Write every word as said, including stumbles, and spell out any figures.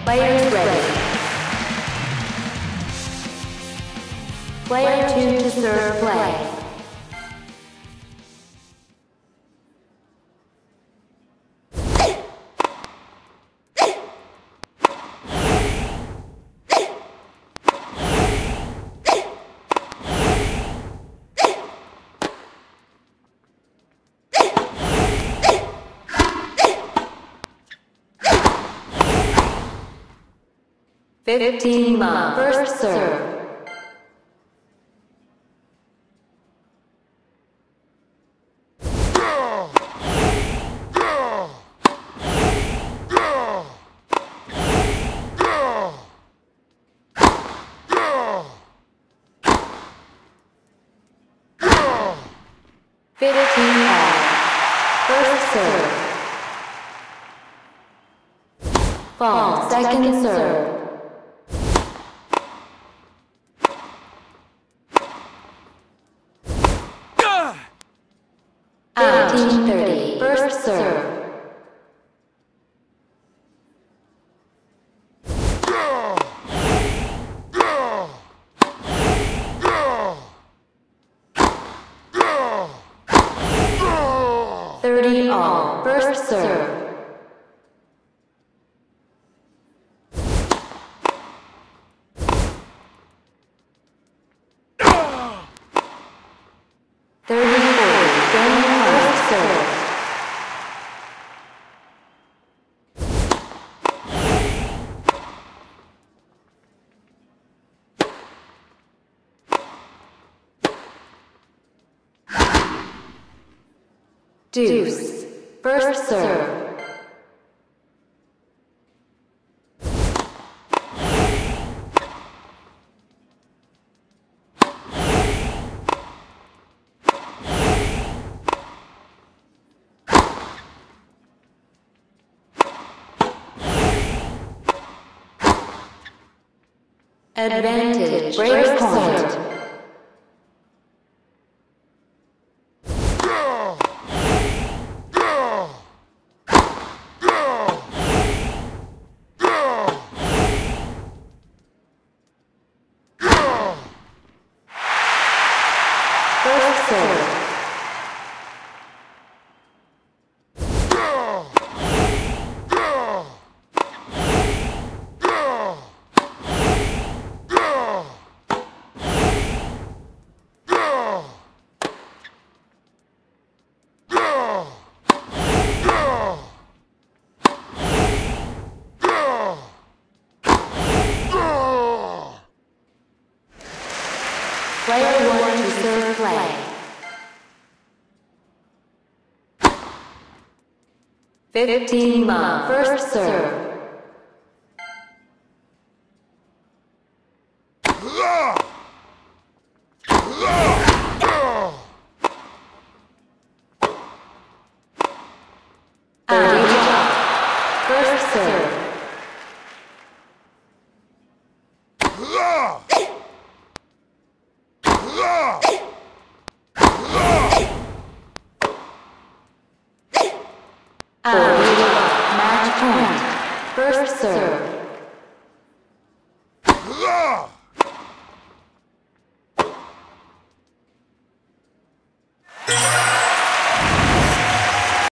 Players ready. Player two to serve play. Fifteen love. First serve. Fifteen all. First serve. Fall. Second serve. Fifteen thirty. First serve. Thirty all. First serve. Thirty forty. Game first serve. Deuce. First serve. Advantage. Break point. First serve. Player one to serve play. Fifteen love. First serve. Thirty. First serve. Match point. First serve.